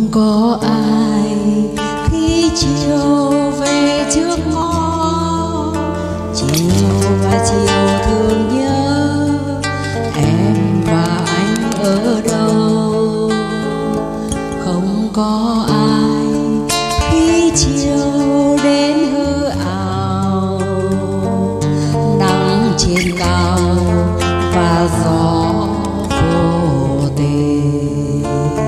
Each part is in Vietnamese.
có ai khi chiều về trước ngõ, chiều và chiều thương nhớ em và anh ở đâu. Không có ai khi chiều đến hư ảo, nắng trên cao và gió vô tình.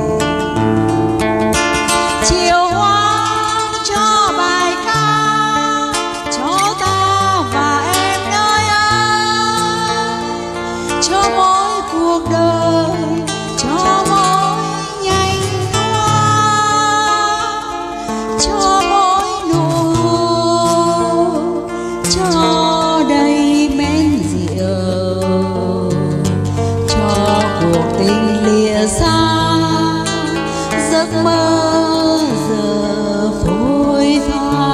Chiều hoang cho bài ca cho ta và em nơi ấy, cho mỗi cuộc đời, cho mỗi nhành hoa, cho mỗi nụ, cho đầy men rượu, cho cuộc tình lìa xa, giấc mơ giờ phôi pha.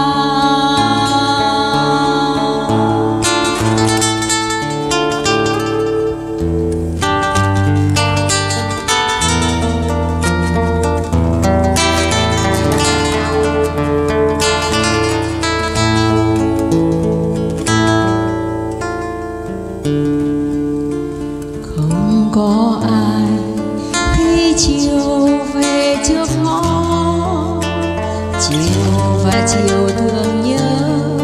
Không có ai khi chiều về trước ngõ, chiều và chiều thương nhớ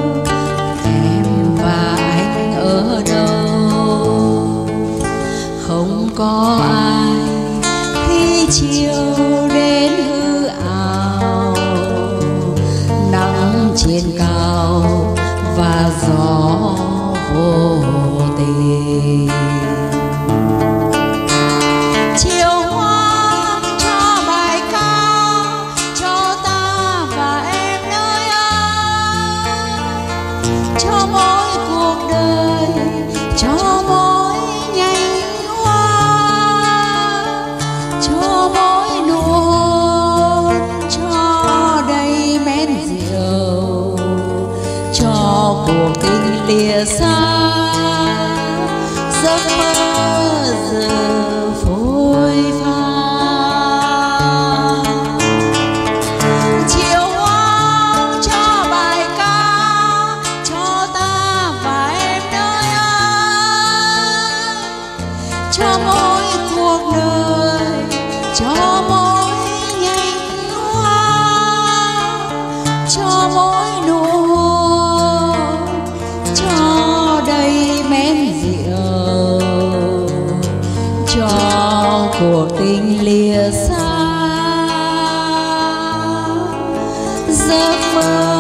em và anh ở đâu. Không có ai khi chiều đến hư ảo, nắng trên cao và gió vô tình. Chiều hoang cho bài ca cho ta và em nơi ấy, cho mỗi cuộc đời, cho mỗi nhành hoa, cho mỗi nụ, cho đầy men rượu, cho cuộc tình lìa xa, giấc mơ giờ phôi pha. Chiều hoang cho bài ca cho ta và em nơi ấy, cho mỗi cuộc đời, cho mỗi nhành hoa, cho mỗi nụ, cho đầy men rượu, cho cuộc tình lìa xa, giấc mơ